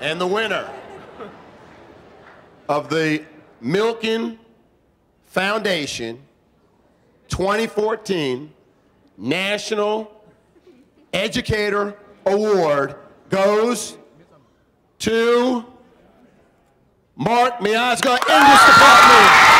And the winner of the Milken Foundation 2014 National Educator Award goes to Mark Miazga, English Department.